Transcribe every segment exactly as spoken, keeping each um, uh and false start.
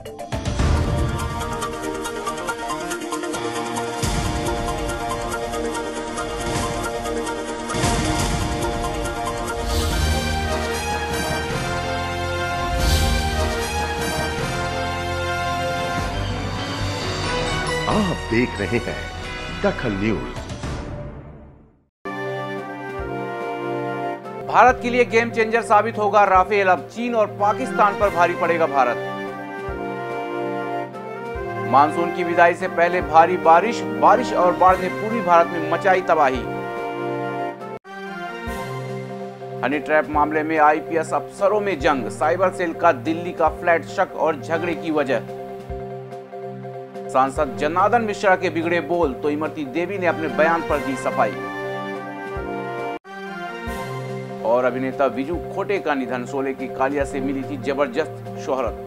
आप देख रहे हैं दखल न्यूज। भारत के लिए गेम चेंजर साबित होगा राफेल। अब चीन और पाकिस्तान पर भारी पड़ेगा भारत। मानसून की विदाई से पहले भारी बारिश बारिश और बाढ़ ने पूरी भारत में मचाई तबाही। हनी ट्रैप मामले में आईपीएस अफसरों में जंग। साइबर सेल का दिल्ली का फ्लैट शक और झगड़े की वजह। सांसद जनार्दन मिश्रा के बिगड़े बोल तो इमरती देवी ने अपने बयान पर दी सफाई। और अभिनेता विजू खोटे का निधन। शोले की कालिया से मिली थी जबरदस्त शोहरत।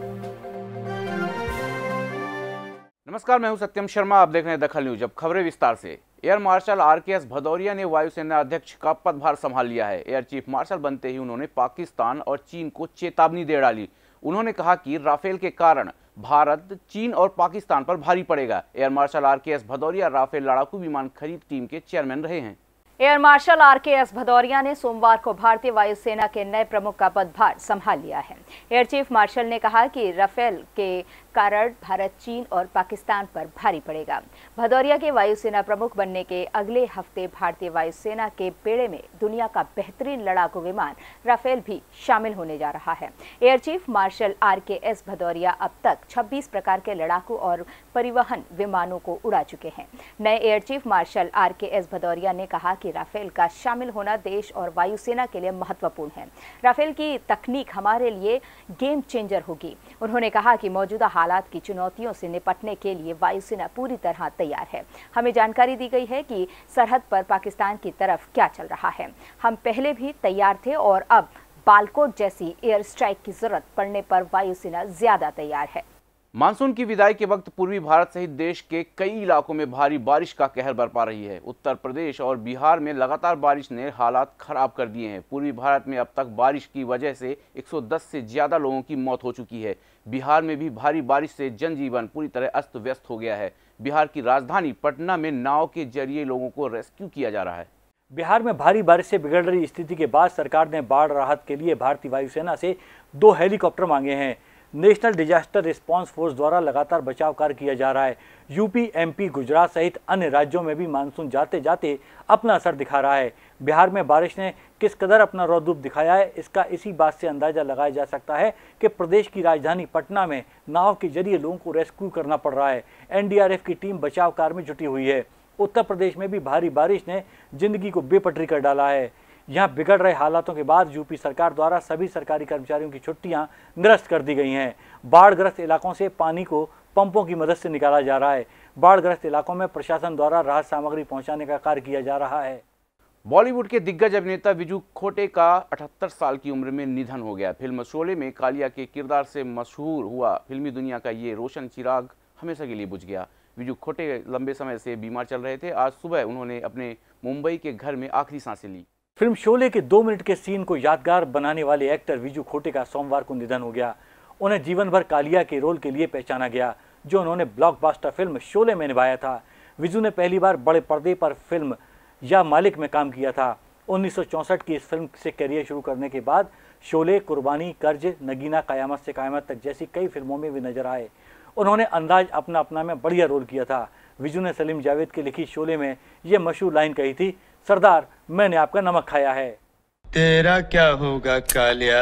नमस्कार, मैं हूं सत्यम शर्मा। आप देख रहे हैं दखल न्यूज। अब खबरें विस्तार से। एयर मार्शल आरकेएस भदौरिया ने वायुसेना अध्यक्ष का पदभार संभाल लिया है। एयर चीफ मार्शल बनते ही उन्होंने पाकिस्तान और चीन को चेतावनी दे डाली। उन्होंने कहा कि राफेल के कारण भारत, चीन और पाकिस्तान पर भारी पड़ेगा। Air marshal RKS Bhadauria Rafale लड़ाकू विमान खरीद टीम के चेयरमैन रहे हैं। एयर मार्शल आरकेएस भदौरिया ने सोमवार को भारतीय वायुसेना के नए प्रमुख का पदभार संभाल लिया है। एयर चीफ मार्शल ने कहा कि राफेल के कारण भारत, चीन और पाकिस्तान पर भारी पड़ेगा। भदौरिया के वायुसेना प्रमुख बनने के अगले हफ्ते भारतीय वायुसेना के बेड़े में दुनिया का बेहतरीन लड़ाकू विमान राफेल भी शामिल होने जा रहा है। Air chief marshal RKS Bhadauria अब तक छब्बीस प्रकार के लड़ाकू और परिवहन विमानों को उड़ा चुके हैं। नए air chief marshal RKS Bhadauria ने कहा कि राफेल का शामिल होना देश और वायुसेना के लिए महत्वपूर्ण है। राफेल की तकनीक हमारे लिए गेम चेंजर होगी। उन्होंने कहा कि मौजूदा हालात की चुनौतियों से निपटने के लिए वायुसेना पूरी तरह तैयार है। हमें जानकारी दी गई है कि सरहद पर पाकिस्तान की तरफ क्या चल रहा है। हम पहले भी तैयार थे और अब बालकोट जैसी एयर स्ट्राइक की जरूरत पड़ने पर वायुसेना ज्यादा तैयार है। मानसून की विदाई के वक्त पूर्वी भारत सहित देश के कई इलाकों में भारी बारिश का कहर बरपा रही है। उत्तर प्रदेश और बिहार में लगातार बारिश ने हालात खराब कर दिए हैं। पूर्वी भारत में अब तक बारिश की वजह से एक सौ दस से ज्यादा लोगों की मौत हो चुकी है। बिहार में भी भारी बारिश से जनजीवन पूरी तरह अस्त व्यस्त हो गया है। बिहार की राजधानी पटना में नाव के जरिए लोगों को रेस्क्यू किया जा रहा है। बिहार में भारी बारिश से बिगड़ रही स्थिति के बाद सरकार ने बाढ़ राहत के लिए भारतीय वायुसेना से दो हेलीकॉप्टर मांगे हैं। नेशनल डिजास्टर रिस्पांस फोर्स द्वारा लगातार बचाव कार्य किया जा रहा है। यूपी, एमपी, गुजरात सहित अन्य राज्यों में भी मानसून जाते जाते अपना असर दिखा रहा है। बिहार में बारिश ने किस कदर अपना रौद्र रूप दिखाया है, इसका इसी बात से अंदाजा लगाया जा सकता है कि प्रदेश की राजधानी पटना में नाव के जरिए लोगों को रेस्क्यू करना पड़ रहा है। एनडीआरएफ की टीम बचाव कार्य में जुटी हुई है। उत्तर प्रदेश में भी भारी बारिश ने जिंदगी को बेपटरी कर डाला है। यहाँ बिगड़ रहे हालातों के बाद यूपी सरकार द्वारा सभी सरकारी कर्मचारियों की छुट्टियां निरस्त कर दी गई हैं। बाढ़ग्रस्त इलाकों से पानी को पंपों की मदद से निकाला जा रहा है। बाढ़ग्रस्त इलाकों में प्रशासन द्वारा राहत सामग्री पहुंचाने का कार्य किया जा रहा है। बॉलीवुड के दिग्गज अभिनेता विजू खोटे का अठहत्तर साल की उम्र में निधन हो गया। फिल्म शोले में कालिया के किरदार से मशहूर हुआ फिल्मी दुनिया का ये रोशन चिराग हमेशा के लिए बुझ गया। विजू खोटे लंबे समय से बीमार चल रहे थे। आज सुबह उन्होंने अपने मुंबई के घर में आखिरी सांसें ली। फिल्म शोले के दो मिनट के सीन को यादगार बनाने वाले एक्टर विजू खोटे का सोमवार को निधन हो गया। उन्हें जीवन भर कालिया के रोल के लिए पहचाना गया जो उन्होंने ब्लॉकबस्टर फिल्म शोले में निभाया था। विजू ने पहली बार बड़े पर्दे पर फिल्म या मालिक में काम किया था। उन्नीस सौ चौंसठ की इस फिल्म से करियर शुरू करने के बाद शोले, कुर्बानी, कर्ज, नगीना, कयामत से कयामत तक जैसी कई फिल्मों में भी नजर आए। उन्होंने अंदाज अपना अपना में बढ़िया रोल किया था। विजू ने सलीम जावेद की लिखी शोले में यह मशहूर लाइन कही थी, सरदार मैंने आपका नमक खाया है। तेरा क्या होगा कालिया?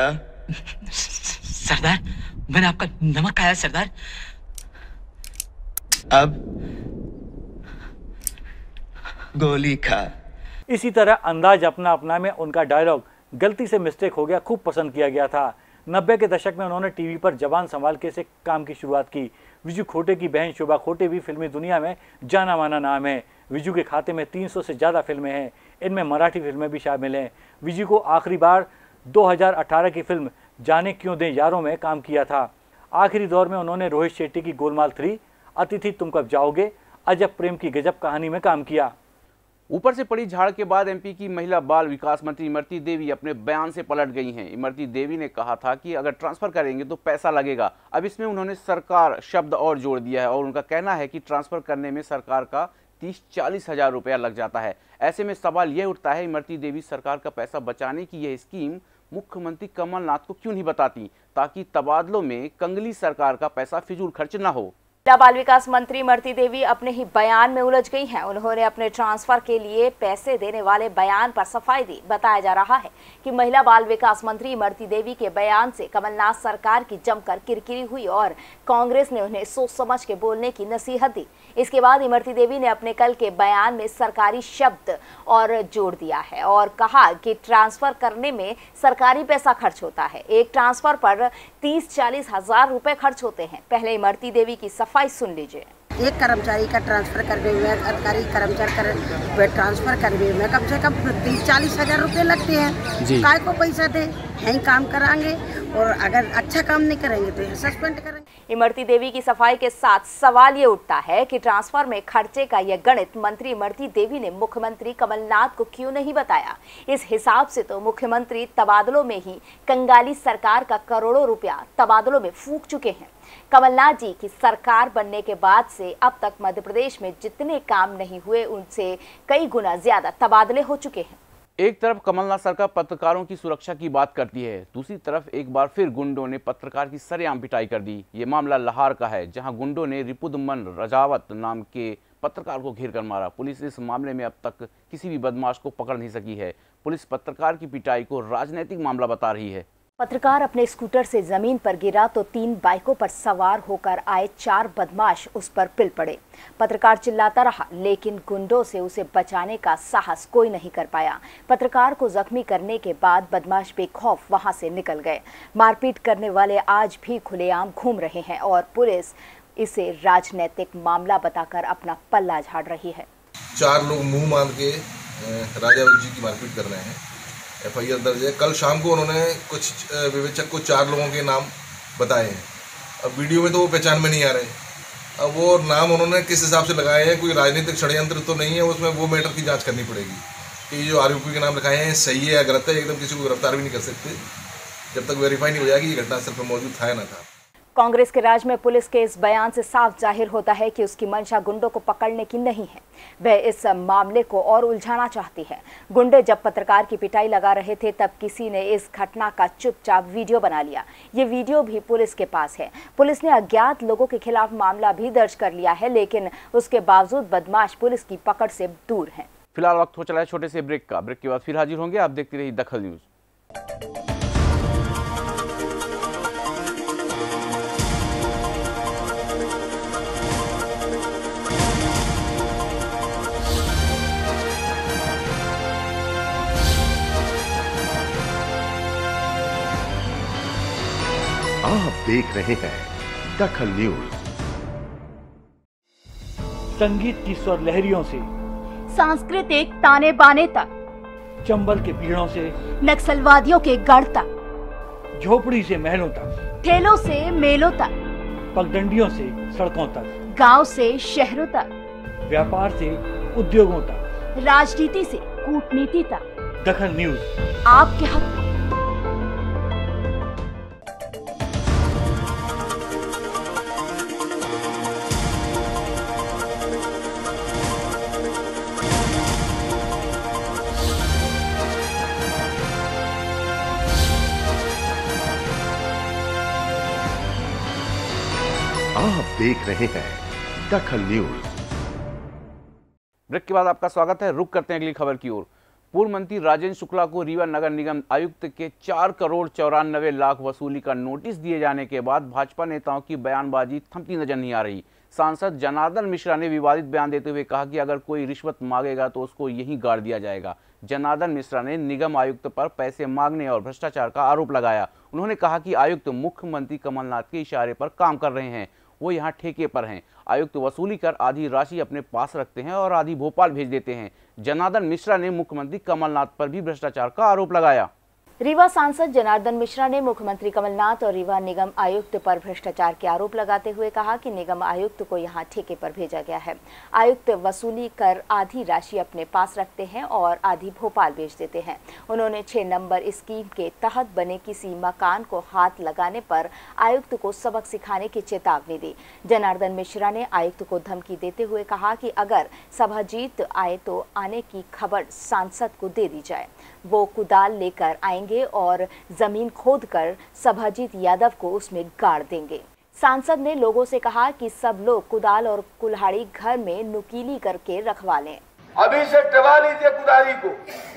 सरदार मैंने आपका नमक खाया सरदार। अब गोली खा। इसी तरह अंदाज अपना अपना में उनका डायलॉग गलती से मिस्टेक हो गया खूब पसंद किया गया था। नब्बे के दशक में उन्होंने टीवी पर जवान संभाल के से काम की शुरुआत की। विजू खोटे की बहन शोभा खोटे भी फिल्मी दुनिया में जाना माना नाम है। विजू के खाते में तीन सौ से ज़्यादा फिल्में हैं। इनमें मराठी फिल्में भी शामिल हैं। विजू को आखिरी बार दो हज़ार अठारह की फिल्म जाने क्यों दें यारों में काम किया था। आखिरी दौर में उन्होंने रोहित शेट्टी की गोलमाल थ्री, अतिथि तुम कब जाओगे, अजब प्रेम की गजब कहानी में काम किया। ऊपर से पड़ी झाड़ के बाद एमपी की महिला बाल विकास मंत्री इमरती देवी अपने बयान से पलट गई हैं। इमरती देवी ने कहा था कि अगर ट्रांसफर करेंगे तो पैसा लगेगा। अब इसमें उन्होंने सरकार शब्द और जोड़ दिया है और उनका कहना है कि ट्रांसफर करने में सरकार का तीस चालीस हजार रुपया लग जाता है। ऐसे में सवाल यह उठता है, इमरती देवी सरकार का पैसा बचाने की यह स्कीम मुख्यमंत्री कमलनाथ को क्यों नहीं बताती, ताकि तबादलों में कंगली सरकार का पैसा फिजूल खर्च न हो। महिला बाल विकास मंत्री इमरती देवी अपने ही बयान में उलझ गई हैं। उन्होंने अपने ट्रांसफर के लिए पैसे देने वाले बयान पर सफाई दी। बताया जा रहा है कि महिला बाल विकास मंत्री इमरती देवी के बयान से कमलनाथ सरकार की जमकर किरकिरी हुई और कांग्रेस ने उन्हें सोच समझ के बोलने की नसीहत दी। इसके बाद इमरती देवी ने अपने कल के बयान में सरकारी शब्द और जोड़ दिया है और कहा कि ट्रांसफर करने में सरकारी पैसा खर्च होता है। एक ट्रांसफर पर तीस चालीस हजार रुपए खर्च होते हैं। पहले इमरती देवी की सफाई सुन लीजिए। एक कर्मचारी का ट्रांसफर करने में, अधिकारी कर्मचारी कर ट्रांसफर करने में कम से कम तीस चालीस हजार रुपये लगते हैं। काय को पैसा दे, यहीं काम कराएंगे और अगर अच्छा काम नहीं करेंगे तो सस्पेंड करेंगे। इमरती देवी की सफाई के साथ सवाल ये उठता है कि ट्रांसफर में खर्चे का यह गणित मंत्री इमरती देवी ने मुख्यमंत्री कमलनाथ को क्यों नहीं बताया। इस हिसाब से तो मुख्यमंत्री तबादलों में ही कंगाली सरकार का करोड़ों रुपया तबादलों में फूंक चुके हैं। कमलनाथ जी की सरकार बनने के बाद से अब तक मध्य प्रदेश में जितने काम नहीं हुए उनसे कई गुना ज्यादा तबादले हो चुके हैं। एक तरफ कमलनाथ सरकार पत्रकारों की सुरक्षा की बात करती है, दूसरी तरफ एक बार फिर गुंडों ने पत्रकार की सरेआम पिटाई कर दी। ये मामला लाहौर का है, जहां गुंडों ने रिपुदमन रजावत नाम के पत्रकार को घेर कर मारा। पुलिस इस मामले में अब तक किसी भी बदमाश को पकड़ नहीं सकी है। पुलिस पत्रकार की पिटाई को राजनीतिक मामला बता रही है। पत्रकार अपने स्कूटर से जमीन पर गिरा तो तीन बाइकों पर सवार होकर आए चार बदमाश उस पर पिल पड़े। पत्रकार चिल्लाता रहा, लेकिन गुंडों से उसे बचाने का साहस कोई नहीं कर पाया। पत्रकार को जख्मी करने के बाद बदमाश बेखौफ वहां से निकल गए। मारपीट करने वाले आज भी खुलेआम घूम रहे हैं और पुलिस इसे राजनीतिक मामला बताकर अपना पल्ला झाड़ रही है। चार लोग मुंह बांध के राजा जी की मारपीट कर रहे हैं। एफ आई आर दर्ज है। कल शाम को उन्होंने कुछ विवेचक को चार लोगों के नाम बताए हैं। अब वीडियो में तो वो पहचान में नहीं आ रहे। अब वो नाम उन्होंने किस हिसाब से लगाए हैं, कोई राजनीतिक षड्यंत्र तो नहीं है उसमें, वो मैटर की जांच करनी पड़ेगी कि जो आरोपी के नाम लिखाए हैं सही है या गलत है। एकदम किसी को गिरफ्तार भी नहीं कर सकते जब तक वेरीफाई नहीं हो जाएगी ये घटनास्थल पर मौजूद था या ना था। कांग्रेस के राज में पुलिस के इस बयान से साफ जाहिर होता है कि उसकी मंशा गुंडों को पकड़ने की नहीं है, वह इस मामले को और उलझाना चाहती है। गुंडे जब पत्रकार की पिटाई लगा रहे थे तब किसी ने इस घटना का चुपचाप वीडियो बना लिया। ये वीडियो भी पुलिस के पास है। पुलिस ने अज्ञात लोगों के खिलाफ मामला भी दर्ज कर लिया है, लेकिन उसके बावजूद बदमाश पुलिस की पकड़ से दूर हैं। फिलहाल वक्त हो चला है छोटे से ब्रेक का। ब्रेक के बाद फिर हाजिर होंगे। आप देखते रहिए दखल न्यूज। आप देख रहे हैं दखल न्यूज। संगीत की स्वर लहरियों से सांस्कृतिक ताने बाने तक, चंबल के पीड़ों से नक्सलवादियों के गढ़ तक, झोपड़ी से महलों तक, ठेलों से मेलों तक, पगडंडियों से सड़कों तक, गांव से शहरों तक, व्यापार से उद्योगों तक, राजनीति से कूटनीति तक, दखल न्यूज आपके हक में। आप देख रहे हैं दखल न्यूज। ब्रेक के बाद आपका स्वागत है। रुक करते हैं अगली खबर की ओर। पूर्व मंत्री राजेंद्र शुक्ला को रीवा नगर निगम आयुक्त के चार करोड़ चौरानवे लाख वसूली का नोटिस दिए जाने के बाद भाजपा नेताओं की बयानबाजी थमती नजर नहीं आ रही। सांसद जनार्दन मिश्रा ने विवादित बयान देते हुए कहा कि अगर कोई रिश्वत मांगेगा तो उसको यहीं गाड़ दिया जाएगा। जनार्दन मिश्रा ने निगम आयुक्त पर पैसे मांगने और भ्रष्टाचार का आरोप लगाया। उन्होंने कहा कि आयुक्त मुख्यमंत्री कमलनाथ के इशारे पर काम कर रहे हैं, वो यहाँ ठेके पर हैं। आयुक्त वसूली कर आधी राशि अपने पास रखते हैं और आधी भोपाल भेज देते हैं। जनार्दन मिश्रा ने मुख्यमंत्री कमलनाथ पर भी भ्रष्टाचार का आरोप लगाया। रीवा सांसद जनार्दन मिश्रा ने मुख्यमंत्री कमलनाथ और रीवा निगम आयुक्त पर भ्रष्टाचार के आरोप लगाते हुए कहा कि निगम आयुक्त को यहां ठेके पर भेजा गया है। आयुक्त वसूली कर आधी राशि अपने पास रखते हैं और आधी भोपाल बेच देते हैं। उन्होंने छह नंबर स्कीम के तहत बने किसी मकान को हाथ लगाने पर आयुक्त को सबक सिखाने की चेतावनी दी। जनार्दन मिश्रा ने आयुक्त को धमकी देते हुए कहा कि अगर सभा जीत आए तो आने की खबर सांसद को दे दी जाए। वो कुदाल लेकर आएंगे और जमीन खोदकर सभाजीत यादव को उसमें गाड़ देंगे। सांसद ने लोगों से कहा कि सब लोग कुदाल और कुल्हाड़ी घर में नुकीली करके रखवा लें। अभी से टवा लीजिए कुदारी को,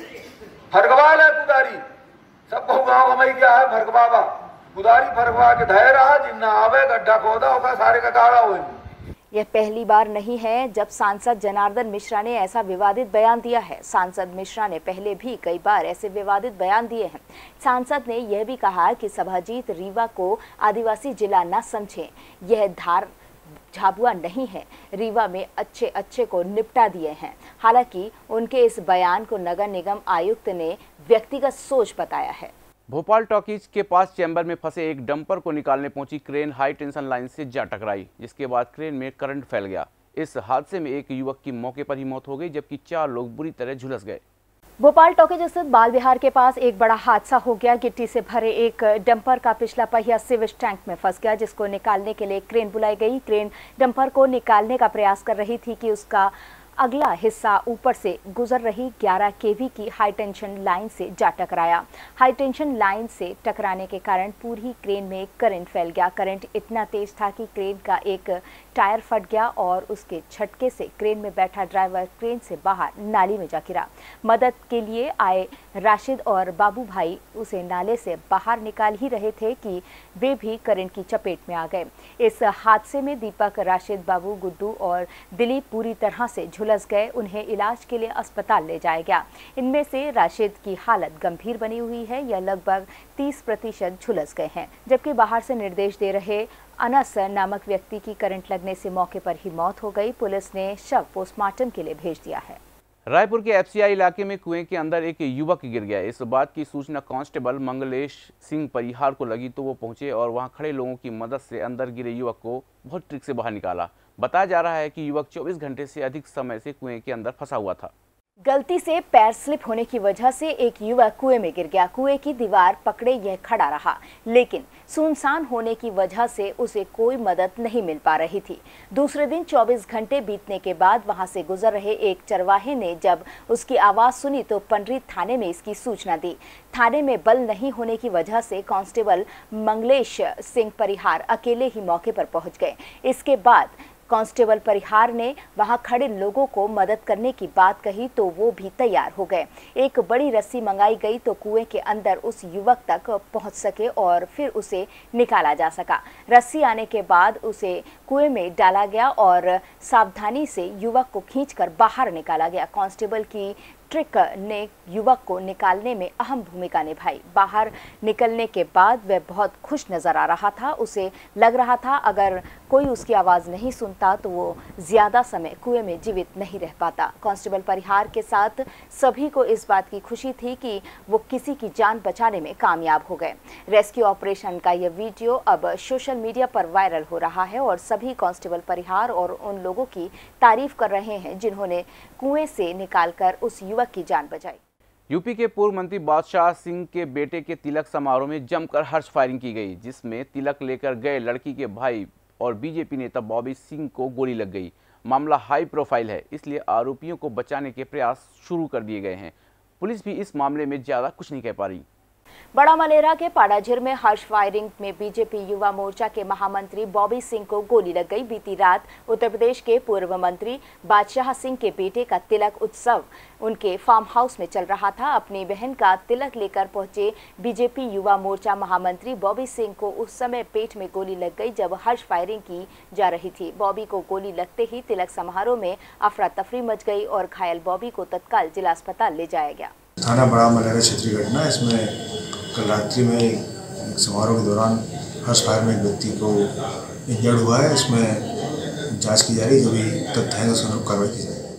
फरगवा ले कुदारी, सबको गाँव में क्या है फरगवावा, कुदारी फरगवा के धय रहा, जिन्ना आवे गड्ढा खोदा होगा सारे का गाड़ा होगी। यह पहली बार नहीं है जब सांसद जनार्दन मिश्रा ने ऐसा विवादित बयान दिया है। सांसद मिश्रा ने पहले भी कई बार ऐसे विवादित बयान दिए हैं। सांसद ने यह भी कहा कि सभाजीत रीवा को आदिवासी जिला न समझें, यह धार झाबुआ नहीं है। रीवा में अच्छे अच्छे को निपटा दिए हैं। हालांकि उनके इस बयान को नगर निगम आयुक्त ने व्यक्तिगत सोच बताया है। भोपाल टॉकीज के पास चैम्बर में फंसे एक डंपर को निकालने पहुंची क्रेन हाई टेंशन लाइन से जा टकराई, जिसके बाद क्रेन में करंट फैल गया। इस हादसे में एक युवक की मौके पर ही मौत हो गई, जबकि चार लोग बुरी तरह झुलस गए। भोपाल टॉकीज स्थित बाल विहार के पास एक बड़ा हादसा हो गया। गिट्टी से भरे एक डंपर का पिछला पहिया सीवेज टैंक में फंस गया, जिसको निकालने के लिए क्रेन बुलाई गई। क्रेन डंपर को निकालने का प्रयास कर रही थी कि उसका अगला हिस्सा ऊपर से गुजर रही ग्यारह केवी की हाई टेंशन लाइन से जा टकराया। हाई टेंशन लाइन से टकराने के कारण पूरी क्रेन में करंट फैल गया। करंट इतना तेज था कि क्रेन का एक टायर फट गया और उसके झटके से क्रेन में बैठा ड्राइवर क्रेन से बाहर नाली में जा गिरा। मदद के लिए आए राशिद और बाबू भाई उसे नाले से बाहर निकाल ही रहे थे कि वे भी करंट की चपेट में आ गए। इस हादसे में दीपक, राशिद, बाबू, गुड्डू और दिलीप पूरी तरह से झुलस गए। उन्हें इलाज के लिए अस्पताल ले जाया गया। इनमें से राशिद की हालत गंभीर बनी हुई है। यह लगभग तीस प्रतिशत झुलस गए हैं, जबकि बाहर से निर्देश दे रहे अनस नामक व्यक्ति की करंट लगने से मौके पर ही मौत हो गई। पुलिस ने शव पोस्टमार्टम के लिए भेज दिया है। रायपुर के एफसीआई इलाके में कुएं के अंदर एक युवक गिर गया। इस बात की सूचना कांस्टेबल मंगलेश सिंह परिहार को लगी तो वो पहुंचे और वहां खड़े लोगों की मदद से अंदर गिरे युवक को बहुत ट्रिक से बाहर निकाला। बताया जा रहा है कि युवक चौबीस घंटे से अधिक समय से कुएं के अंदर फंसा हुआ था। गलती से पैर स्लिप होने की वजह से एक युवक कुएं में गिर गया। कुएं की दीवार पकड़े यह खड़ा रहा, लेकिन सुनसान होने की वजह से उसे कोई मदद नहीं मिल पा रही थी। दूसरे दिन चौबीस घंटे बीतने के बाद वहां से गुजर रहे एक चरवाहे ने जब उसकी आवाज सुनी तो पंडरी थाने में इसकी सूचना दी। थाने में बल नहीं होने की वजह से कांस्टेबल मंगलेश सिंह परिहार अकेले ही मौके पर पहुंच गए। इसके बाद कांस्टेबल परिहार ने वहां खड़े लोगों को मदद करने की बात कही तो वो भी तैयार हो गए। एक बड़ी रस्सी मंगाई गई तो कुएं के अंदर उस युवक तक पहुंच सके और फिर उसे निकाला जा सका। रस्सी आने के बाद उसे कुएं में डाला गया और सावधानी से युवक को खींचकर बाहर निकाला गया। कांस्टेबल की ट्रिक ने युवक को निकालने में अहम भूमिका निभाई। बाहर निकलने के बाद वह बहुत खुश नजर आ रहा था। उसे लग रहा था अगर कोई उसकी आवाज़ नहीं सुनता तो वो ज़्यादा समय कुएं में जीवित नहीं रह पाता। कांस्टेबल परिहार के साथ सभी को इस बात की खुशी थी कि वो किसी की जान बचाने में कामयाब हो गए। रेस्क्यू ऑपरेशन का यह वीडियो अब सोशल मीडिया पर वायरल हो रहा है और सभी कांस्टेबल परिहार और उन लोगों की तारीफ कर रहे हैं जिन्होंने कुएं से निकालकर उस युवक की जान बचाई। यूपी के पूर्व मंत्री बादशाह सिंह के बेटे के तिलक समारोह में जमकर हर्ष फायरिंग की गई, जिसमें तिलक लेकर गए लड़की के भाई और बीजेपी नेता बॉबी सिंह को गोली लग गई। मामला हाई प्रोफाइल है, इसलिए आरोपियों को बचाने के प्रयास शुरू कर दिए गए हैं। पुलिस भी इस मामले में ज्यादा कुछ नहीं कह पा रही। बड़ा मलेरा के पाड़ाझिर में हर्ष फायरिंग में बीजेपी युवा मोर्चा के महामंत्री बॉबी सिंह को गोली लग गई। बीती रात उत्तर प्रदेश के पूर्व मंत्री बादशाह सिंह के बेटे का तिलक उत्सव उनके फार्म हाउस में चल रहा था। अपनी बहन का तिलक लेकर पहुंचे बीजेपी युवा मोर्चा महामंत्री बॉबी सिंह को उस समय पेट में गोली लग गई जब हर्ष फायरिंग की जा रही थी। बॉबी को गोली लगते ही तिलक समारोह में अफरा तफरी मच गई और घायल बॉबी को तत्काल जिला अस्पताल ले जाया गया। थाना बड़ा मलेरा क्षेत्रीय घटना। इसमें कल रात्रि में एक समारोह के दौरान हर्ष फायर में एक व्यक्ति को इंजर्ड हुआ है। इसमें जांच की जा रही है, जो भी तथ्य है उसके अनुरूप कार्रवाई की जाएगी।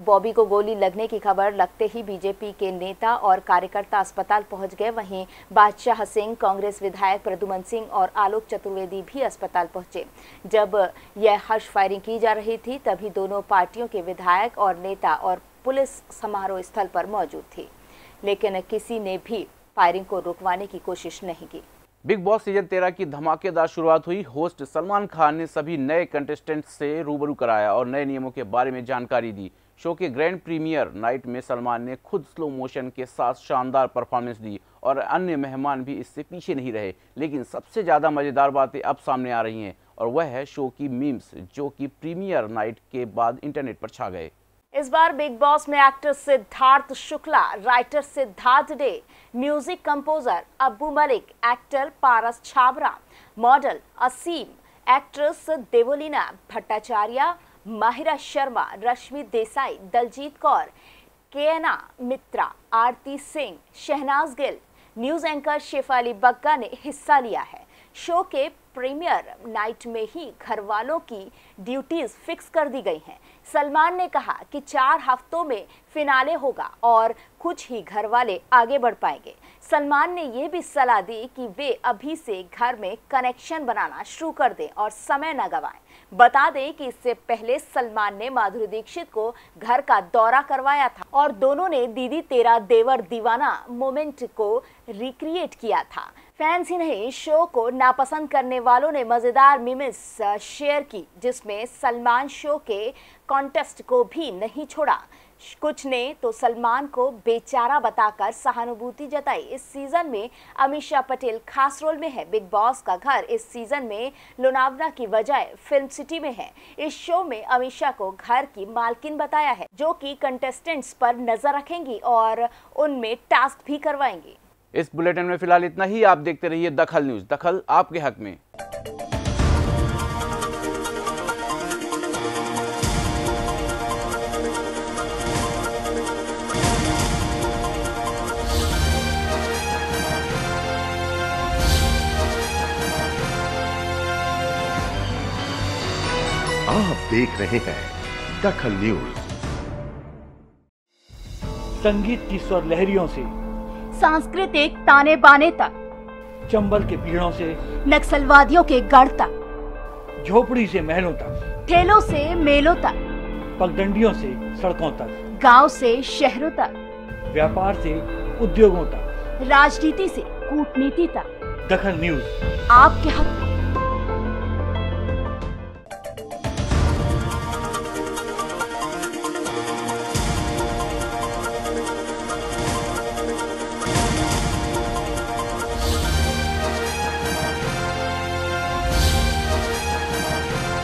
बॉबी को गोली लगने की खबर लगते ही बीजेपी के नेता और कार्यकर्ता अस्पताल पहुंच गए। वहीं बादशाह सिंह, कांग्रेस विधायक प्रद्युमन सिंह और आलोक चतुर्वेदी भी अस्पताल पहुंचे। जब यह हर्ष फायरिंग की जा रही थी तभी दोनों पार्टियों के विधायक और नेता और पुलिस समारोह स्थल पर मौजूद थी, लेकिन किसी ने भी फायरिंग को रुकवाने की कोशिश नहीं की। बिग बॉस सीजन तेरह की धमाकेदार शुरुआत हुई। होस्ट सलमान खान ने सभी नए कंटेस्टेंट्स से रूबरू कराया और नए नियमों के बारे में जानकारी दी। शो के ग्रैंड प्रीमियर नाइट में सलमान ने खुद स्लो मोशन के साथ शानदार परफॉर्मेंस दी और अन्य मेहमान भी इससे पीछे नहीं रहे। लेकिन सबसे ज़्यादा मज़ेदार बातें अब सामने आ रही हैं और वह है शो की मीम्स, जो कि प्रीमियर नाइट के बाद इंटरनेट पर छा गए। इस बार बिग बॉस में actor Siddharth Shukla, writer Siddharth Dey, music composer Abu Malik, actor Paras Chhabra, model Asim, actress Devoleena Bhattacharjee, Mahira Sharma, Rashmi Desai, Daljeet Kaur, Koena Mitra, Arti Singh, Shehnaaz Gill, news anchor Shefali Bagga ने हिस्सा लिया है। शो के प्रीमियर नाइट में ही घर वालों की ड्यूटीज फिक्स कर दी गई हैं। सलमान ने कहा कि चार हफ्तों में फिनाले होगा और कुछ ही घर वाले आगे बढ़ पाएंगे। सलमान ने यह भी सलाह दी कि वे अभी से घर में कनेक्शन बनाना शुरू कर दें और समय न गवाएं। बता दें कि इससे पहले सलमान ने माधुरी दीक्षित को घर का दौरा करवाया था और दोनों ने दीदी तेरा देवर दीवाना मोमेंट को रिक्रिएट किया था। फैंस ही नहीं, शो को नापसंद करने वालों ने मजेदार मीम्स शेयर की, जिसमें सलमान शो के कॉन्टेस्ट को भी नहीं छोड़ा। कुछ ने तो सलमान को बेचारा बताकर सहानुभूति जताई। इस सीजन में अमीषा पटेल खास रोल में है। बिग बॉस का घर इस सीजन में लोनावला की बजाय फिल्म सिटी में है। इस शो में अमीषा को घर की मालकिन बताया है, जो कि कंटेस्टेंट्स पर नजर रखेंगी और उनमें टास्क भी करवाएंगी। इस बुलेटिन में फिलहाल इतना ही। आप देखते रहिए दखल न्यूज, दखल आपके हक में। आप देख रहे हैं दखल न्यूज। संगीत की स्वर लहरियों से सांस्कृतिक ताने बाने तक, चंबल के पीड़ों से नक्सलवादियों के गढ़ तक, झोपड़ी से महलों तक, ठेलों से मेलों तक, पगडंडियों से सड़कों तक, गांव से शहरों तक, व्यापार से उद्योगों तक, राजनीति से कूटनीति तक, दखल न्यूज आपके हक में।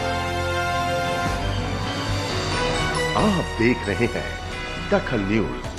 आप देख रहे हैं दखल न्यूज।